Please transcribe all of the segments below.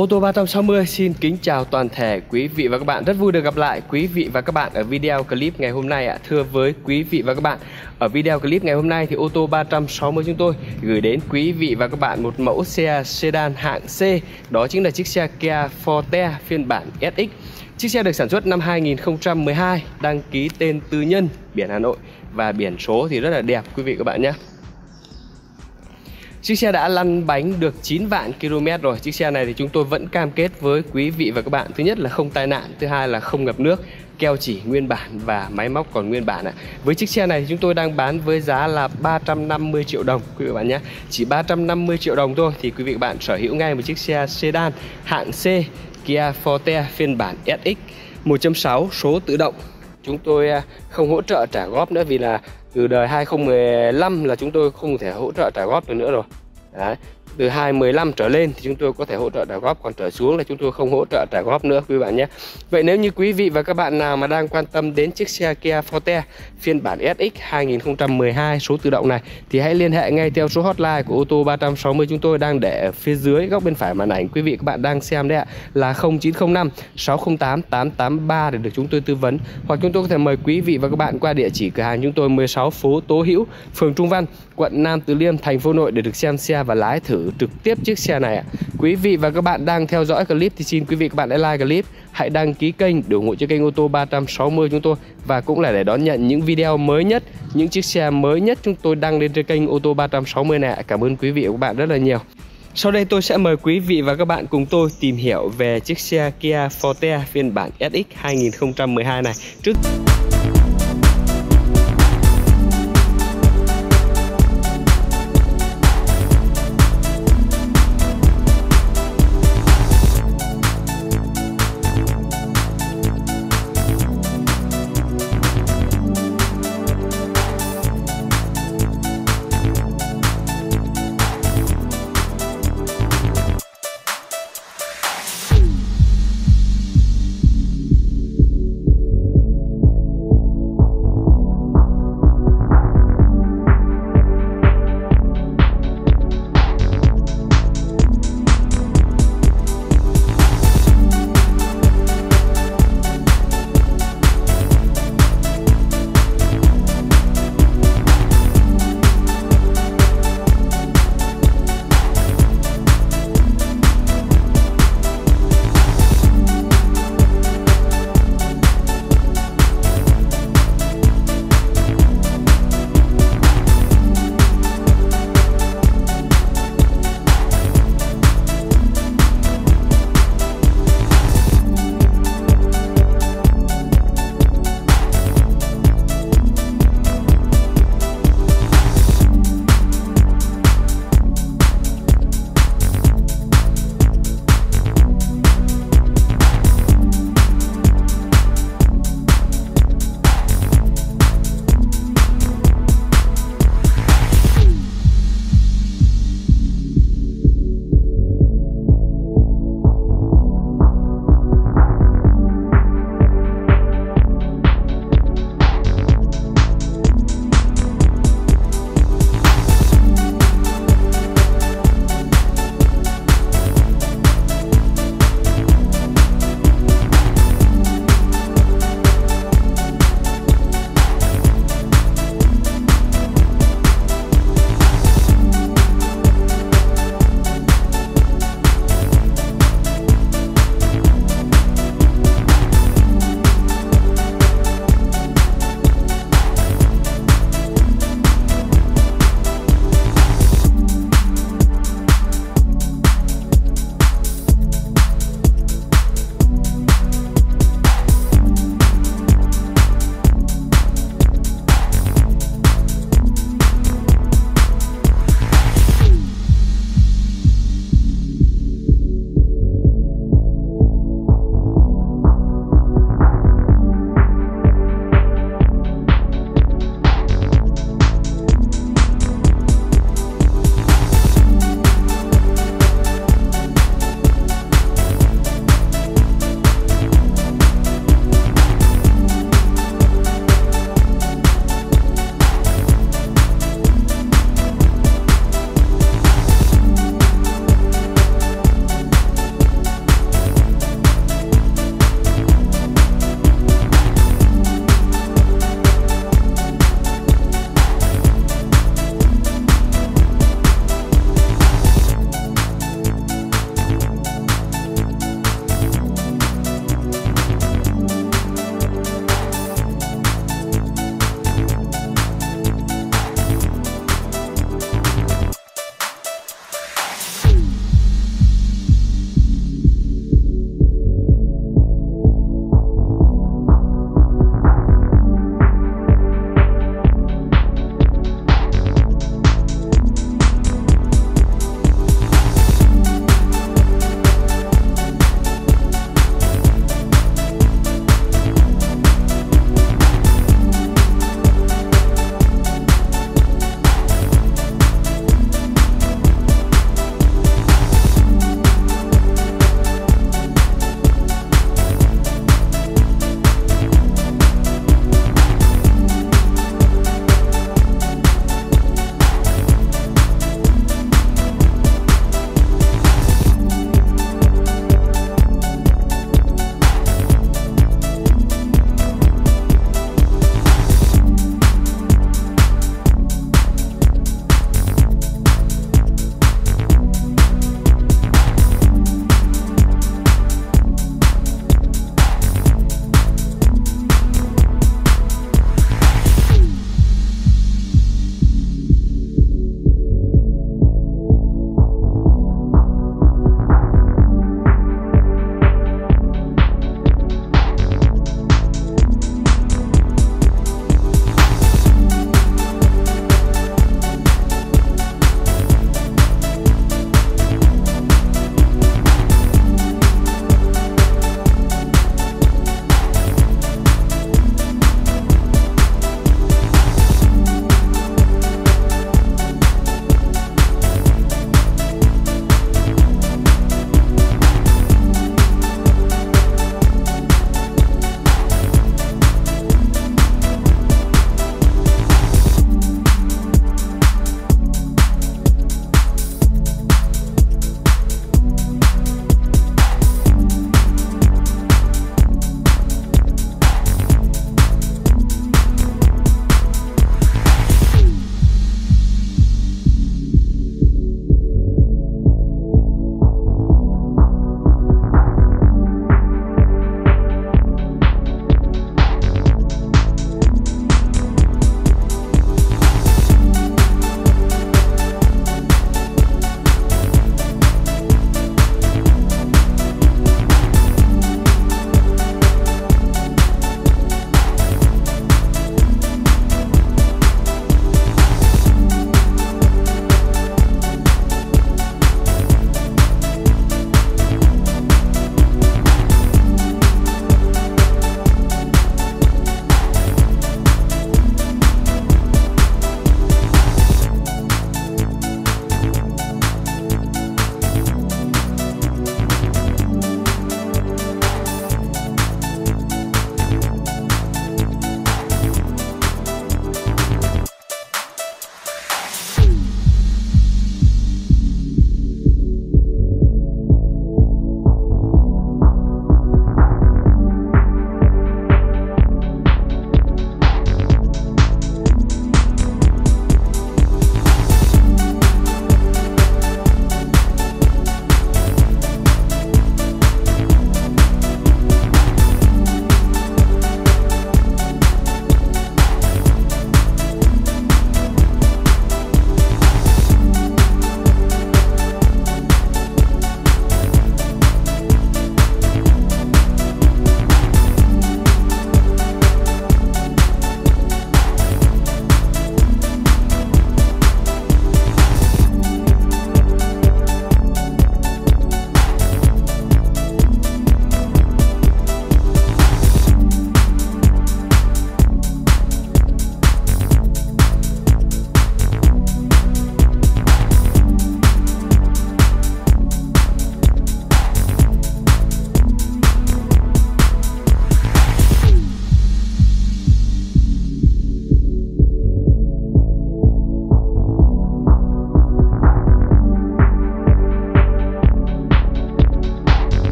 Ô tô 360 xin kính chào toàn thể quý vị và các bạn. Rất vui được gặp lại quý vị và các bạn ở video clip ngày hôm nay ạ. Thưa với quý vị và các bạn, ở video clip ngày hôm nay thì ô tô 360 chúng tôi gửi đến quý vị và các bạn một mẫu xe sedan hạng C. Đó chính là chiếc xe Kia Forte phiên bản SX. Chiếc xe được sản xuất năm 2012, đăng ký tên tư nhân, biển Hà Nội và biển số thì rất là đẹp quý vị các bạn nhé. Chiếc xe đã lăn bánh được 9 vạn km rồi. Chiếc xe này thì chúng tôi vẫn cam kết với quý vị và các bạn. Thứ nhất là không tai nạn, thứ hai là không ngập nước, keo chỉ nguyên bản và máy móc còn nguyên bản ạ. Với chiếc xe này thì chúng tôi đang bán với giá là 350 triệu đồng quý vị và các bạn nhé. Chỉ 350 triệu đồng thôi thì quý vị và các bạn sở hữu ngay một chiếc xe sedan hạng C Kia Forte phiên bản SX 1.6 số tự động. Chúng tôi không hỗ trợ trả góp nữa vì là từ đời 2015 là chúng tôi không thể hỗ trợ trả góp được nữa rồi. Đấy. Từ 2015 trở lên thì chúng tôi có thể hỗ trợ trả góp, còn trở xuống là chúng tôi không hỗ trợ trả góp nữa quý bạn nhé. Vậy nếu như quý vị và các bạn nào mà đang quan tâm đến chiếc xe Kia Forte phiên bản SX 2012 số tự động này thì hãy liên hệ ngay theo số hotline của ô tô 360 chúng tôi đang để ở phía dưới góc bên phải màn ảnh quý vị các bạn đang xem đấy ạ, là 0905 608 883 để được chúng tôi tư vấn, hoặc chúng tôi có thể mời quý vị và các bạn qua địa chỉ cửa hàng chúng tôi 16 phố Tố Hữu, phường Trung Văn, quận Nam Từ Liêm, thành phố Hà Nội để được xem xe và lái thử trực tiếp chiếc xe này ạ. Quý vị và các bạn đang theo dõi clip thì xin quý vị các bạn hãy like clip, hãy đăng ký kênh để ủng hộ cho kênh ô tô 360 chúng tôi, và cũng là để đón nhận những video mới nhất, những chiếc xe mới nhất chúng tôi đăng lên trên kênh ô tô 360 này. Cảm ơn quý vị và các bạn rất là nhiều. Sau đây tôi sẽ mời quý vị và các bạn cùng tôi tìm hiểu về chiếc xe Kia Forte phiên bản SX 2012 này.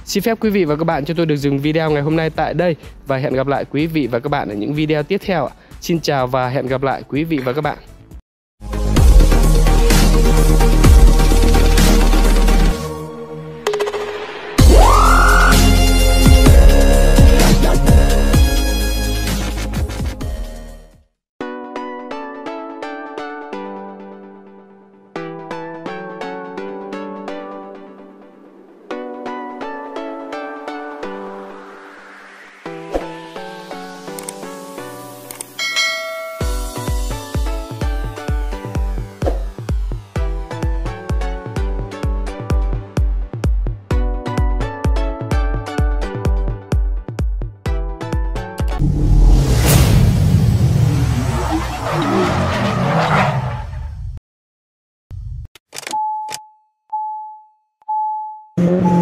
Xin phép quý vị và các bạn cho tôi được dừng video ngày hôm nay tại đây và hẹn gặp lại quý vị và các bạn ở những video tiếp theo ạ. Xin chào và hẹn gặp lại quý vị và các bạn. Thank you.